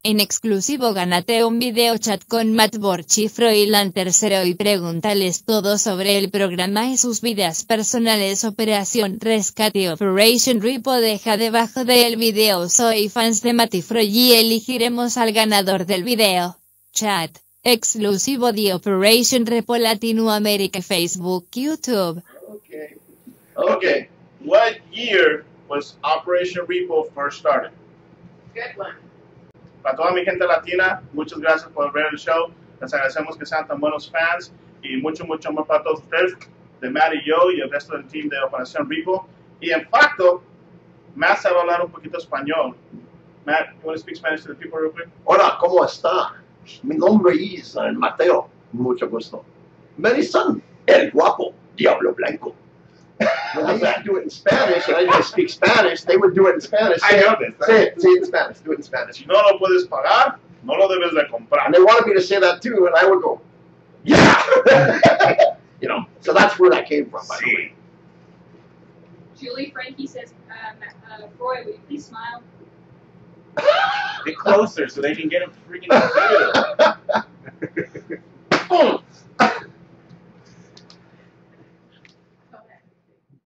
En exclusivo gánate un video chat con Matt Borch y Froy III y pregúntales todo sobre el programa y sus vidas personales. Operación Rescate Operation Repo. Deja debajo del video soy fans de Matt y Froy y elegiremos al ganador del video. Chat exclusivo de Operation Repo Latinoamérica, Facebook, YouTube. Okay. What year was Operation Repo first started? Good one. Para toda mi gente latina, muchas gracias por ver el show. Les agradecemos que sean tan buenos fans y mucho amor para todos ustedes, de Matt y yo y el resto del team de Operación Repo. Y en facto, Matt sabe hablar un poquito español. Matt, you want to speak Spanish to the people real quick? Hola, ¿cómo está? Mi nombre es Mateo, mucho gusto. Me dicen el guapo, Diablo Blanco. When they used to do it in Spanish, and I didn't speak Spanish, they would do it in Spanish. I know this. Say it in Spanish. Do it in Spanish. Si no lo puedes pagar, no lo debes de comprar. And they wanted me to say that too, and I would go, yeah! You know, so that's where that came from, by the way. Julie Frankie says, Froy, will you please smile? Get closer so they can get him freaking